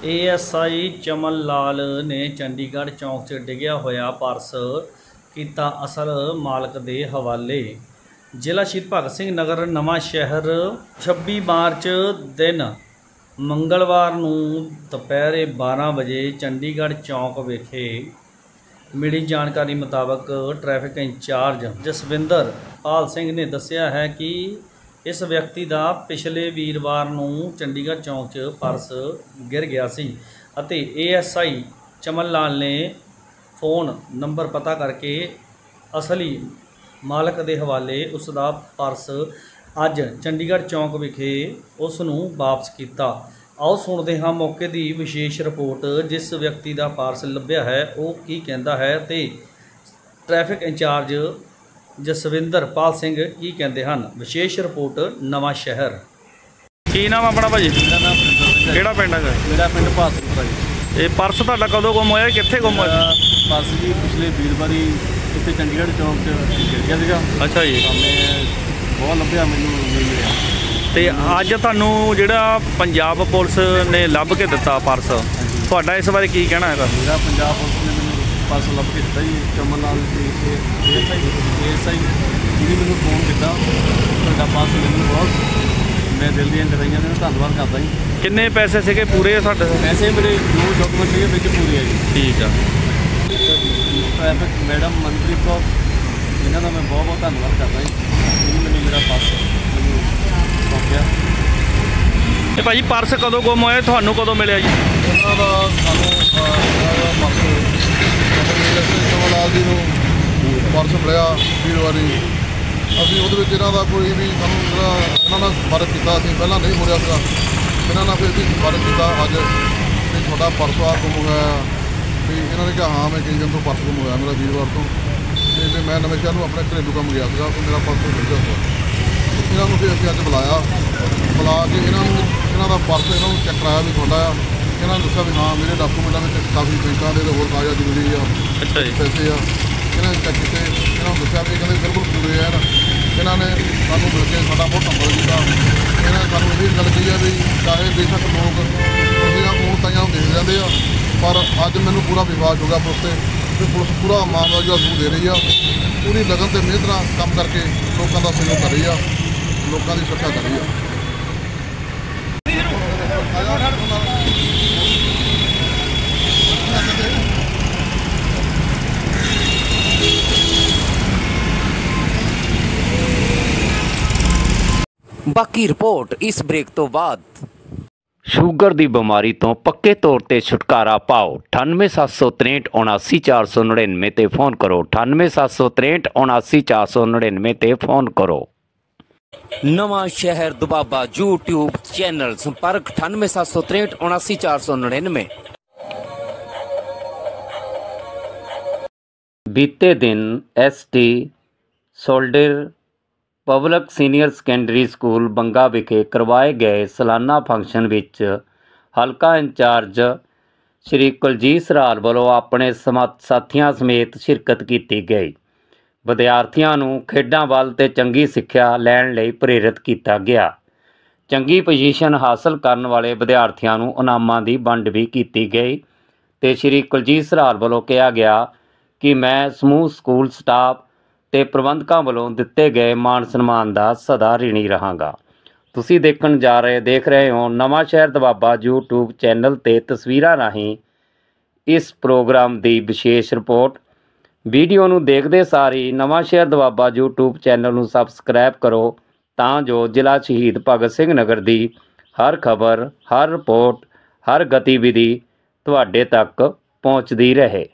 ASI ਚਮਨ ਲਾਲ ਨੇ ਚੰਡੀਗੜ੍ਹ ਚੌਂਕ 'ਚ ਡਿੱਗਿਆ ਹੋਇਆ ਪਰਸ ਕੀਤਾ ਅਸਲ ਮਾਲਕ ਦੇ ਹਵਾਲੇ। ਜ਼ਿਲ੍ਹਾ ਸ਼ਹੀਦ ਭਗਤ ਸਿੰਘ ਨਗਰ ਨਵਾਂ ਸ਼ਹਿਰ 26 ਮਾਰਚ ਦਿਨ ਮੰਗਲਵਾਰ ਨੂੰ ਦੁਪਹਿਰੇ 12 ਵਜੇ ਚੰਡੀਗੜ੍ਹ ਚੌਂਕ ਵਿਖੇ ਮਿਲੀ ਜਾਣਕਾਰੀ ਮੁਤਾਬਕ ਟ੍ਰੈਫਿਕ ਇੰਚਾਰਜ ਜਸਵਿੰਦਰ ਪਾਲ ਸਿੰਘ ਨੇ ਦੱਸਿਆ ਹੈ ਕਿ इस व्यक्ति का पिछले वीरवार नूं चंडीगढ़ चौंक च पर्स गिर गया सी अते ASI चमन लाल ने फोन नंबर पता करके असली मालक के हवाले उसका पर्स अज चंडीगढ़ चौंक विखे उस नूं वापस किया। आओ सुनते हाँ मौके की विशेष रिपोर्ट जिस व्यक्ति का पर्स लभ्या है वो की कहता है ते ट्रैफिक इंचार्ज जसविंदर पाल सिंह की कहते हैं। विशेष रिपोर्ट नवां शहर। की नाम अपना भाजी? मेरा नाम केड़ा पिंड है? मेरा पिंड भासपुर है। ये पर्स तुहाडा कदों गुम होया, कित्थे गुम होया? पर्स जी पिछले वीरवारी इत्थे चंडीगढ़ चौक च गिर गया सीगा। अच्छा जी। मैं बहुत लभ्या मैनूं नहीं मिलिया ते अज तुहानूं जिहड़ा पंजाब पुलिस ने लभ के दिता पर्स, तुहाडा इस बारे की कहना है? मेरा पंजाब पुलिस ने मैनूं पर्स लभ के दिता जी। चमन लाल जी ASI जी मैनूं फोन किया तुहाडा पर्स मैनूं बहुत मैं दिल दी गहराइयां ने धन्नवाद करदा जी। किन्ने पैसे सीगे पूरे साडे? पैसे मेरे जो डॉक्यूमेंट सीगे विच पूरे है जी। ठीक है। ट्रैफिक मैडम मनप्रीत कौर इन्हां दा मैं बहुत बहुत धन्नवाद करदा जी। मैनूं मेरा पर्स मैनूं सौंपिया। ते भाजी पर्स कदों गुम होया, तुहानूं कदों मिलिया जी? ਉਹਨਾਂ ਦਾ ਸਾਨੂੰ ਚਮਨ ਲਾਲ ਜੀ ਨੂੰ ਪਰਸ ਮਿਲਿਆ ਵੀਰਵਾਰੀ। ਅਸੀਂ ਉਹਦੇ ਵਿੱਚ ਇਹਨਾਂ ਦਾ ਕੋਈ ਵੀ ਸਾਨੂੰ ਜਿਹੜਾ ਇਹਨਾਂ ਨਾਲ ਸੰਪਰਕ ਕੀਤਾ, ਅਸੀਂ ਪਹਿਲਾਂ ਨਹੀਂ ਹੋ ਰਿਹਾ ਸੀਗਾ, ਇਹਨਾਂ ਨਾਲ ਫਿਰ ਵੀ ਸੰਪਰਕ ਕੀਤਾ ਅੱਜ ਵੀ ਤੁਹਾਡਾ ਪਰਸ ਆ ਗੁੰਮ ਹੋਇਆ। ਵੀ ਇਹਨਾਂ ਨੇ ਕਿਹਾ ਹਾਂ ਮੈਂ ਕਈ ਦਿਨ ਤੋਂ ਪਰਸ ਗੁੰਮ ਹੋਇਆ ਮੇਰਾ ਵੀਰਵਾਰ ਤੋਂ, ਅਤੇ ਫਿਰ ਮੈਂ ਨਵੇਂ ਸ਼ਹਿਰ ਨੂੰ ਆਪਣੇ ਘਰੇਲੂ ਕੰਮ ਗਿਆ ਸੀਗਾ ਅਤੇ ਮੇਰਾ ਪਰਸ ਮਿਲ ਗਿਆ ਸੀਗਾ। ਇਹਨਾਂ ਨੂੰ ਫਿਰ ਅਸੀਂ ਅੱਜ ਬੁਲਾ ਕੇ ਇਹਨਾਂ ਦਾ ਪਰਸ ਇਹਨਾਂ ਨੂੰ ਚੈੱਕ ਕਰਾਇਆ ਵੀ ਤੁਹਾਡਾ ਆ। ਇਹਨਾਂ ਨੇ ਦੱਸਿਆ ਵੀ ਹਾਂ ਮੇਰੇ ਡਾਕੂਮੈਂਟਾਂ ਵਿੱਚ ਕਾਫੀ ਬੈਂਕਾਂ ਦੇ ਹੋਰ ਕਾਗਜ਼ਾਤ ਜ਼ਰੂਰੀ ਆ, ਪੈਸੇ ਆ। ਇਹਨਾਂ ਨੇ ਚੈੱਕ ਕੀਤੇ, ਇਹਨਾਂ ਨੂੰ ਦੱਸਿਆ ਵੀ ਕਹਿੰਦੇ ਬਿਲਕੁਲ ਪੂਰੇ ਆ। ਇਹਨਾਂ ਨੇ ਸਾਨੂੰ ਮਿਲ ਕੇ ਸਾਡਾ ਬਹੁਤ ਧੰਨਵਾਦ ਕੀਤਾ। ਇਹਨਾਂ ਨੇ ਸਾਨੂੰ ਇਹ ਗੱਲ ਕਹੀ ਆ ਵੀ ਚਾਹੇ ਬੇਸ਼ੱਕ ਲੋਕ ਉਹ ਤਾਈਆਂ ਦੇਖ ਜਾਂਦੇ ਆ, ਪਰ ਅੱਜ ਮੈਨੂੰ ਪੂਰਾ ਵਿਸ਼ਵਾਸ ਹੋ ਗਿਆ ਪੁਲਿਸ 'ਤੇ ਵੀ ਪੁਲਿਸ ਪੂਰਾ ਇਮਾਨਦਾਰੀ ਦਾ ਸਬੂਤ ਦੇ ਰਹੀ ਆ, ਪੂਰੀ ਲਗਨ ਅਤੇ ਮਿਹਨਤ ਨਾਲ ਕੰਮ ਕਰਕੇ ਲੋਕਾਂ ਦਾ ਸਹਿਯੋਗ ਕਰ ਰਹੀ ਆ, ਲੋਕਾਂ ਦੀ ਸੁਰੱਖਿਆ ਕਰ ਰਹੀ ਆ। ਬਾਕੀ ਰਿਪੋਰਟ ਇਸ ਬ੍ਰੇਕ ਤੋਂ ਬਾਅਦ। ਸ਼ੂਗਰ ਦੀ ਬਿਮਾਰੀ ਤੋਂ ਪੱਕੇ ਤੌਰ ਤੇ ਛੁਟਕਾਰਾ ਪਾਓ। 9876379499 ਤੇ ਫੋਨ ਕਰੋ। 9876379499 ਤੇ ਫੋਨ ਕਰੋ। ਨਵਾਂ ਸ਼ਹਿਰ ਦੁਬਾਬਾ YouTube ਚੈਨਲ ਸੰਪਰਕ 9876379499। ਬੀਤੇ ਦਿਨ ST soldier public senior secondary school Banga ਵਿਖੇ ਕਰਵਾਏ ਗਏ ਸਾਲਾਨਾ ਫੰਕਸ਼ਨ ਵਿੱਚ ਹਲਕਾ ਇੰਚਾਰਜ ਸ਼੍ਰੀ ਕੁਲਜੀਤ ਸਰਾਲ ਵੱਲੋਂ ਆਪਣੇ ਸਾਥੀਆਂ ਸਮੇਤ ਸ਼ਿਰਕਤ ਕੀਤੀ ਗਈ। ਵਿਦਿਆਰਥੀਆਂ ਨੂੰ ਖੇਡਾਂ ਵੱਲ ਤੇ ਚੰਗੀ ਸਿੱਖਿਆ ਲੈਣ ਲਈ ਪ੍ਰੇਰਿਤ ਕੀਤਾ ਗਿਆ। ਚੰਗੀ ਪੋਜੀਸ਼ਨ ਹਾਸਲ ਕਰਨ ਵਾਲੇ ਵਿਦਿਆਰਥੀਆਂ ਨੂੰ ਇਨਾਮਾਂ ਦੀ ਵੰਡ ਵੀ ਕੀਤੀ ਗਈ ਤੇ ਸ਼੍ਰੀ ਕੁਲਜੀਤ ਸਰਾਲ ਵੱਲੋਂ ਕਿਹਾ ਗਿਆ ਕਿ ਮੈਂ ਸਮੂਹ ਸਕੂਲ ਸਟਾਫ ਤੇ ਪ੍ਰਬੰਧਕਾਂ ਵੱਲੋਂ ਦਿੱਤੇ ਗਏ ਮਾਣ ਸਨਮਾਨ ਦਾ ਸਦਾ ਰਿਣੀ ਰਹਾਂਗਾ। ਤੁਸੀਂ ਦੇਖ ਰਹੇ ਹੋ ਨਵਾਂ ਸ਼ਹਿਰ ਦੁਆਬਾ YouTube ਚੈਨਲ ਤੇ ਤਸਵੀਰਾਂ ਰਾਹੀਂ ਇਸ ਪ੍ਰੋਗਰਾਮ ਦੀ ਵਿਸ਼ੇਸ਼ ਰਿਪੋਰਟ। ਵੀਡੀਓ ਨੂੰ ਦੇਖਦੇ ਸਾਰ ਹੀ Nawanshahr Doaba YouTube channel ਨੂੰ ਸਬਸਕ੍ਰਾਈਬ ਕਰੋ ਤਾਂ ਜੋ ਜ਼ਿਲ੍ਹਾ ਸ਼ਹੀਦ ਭਗਤ ਸਿੰਘ ਨਗਰ ਦੀ ਹਰ ਖਬਰ, ਹਰ ਰਿਪੋਰਟ, ਹਰ ਗਤੀਵਿਧੀ ਤੁਹਾਡੇ ਤੱਕ ਪਹੁੰਚਦੀ ਰਹੇ।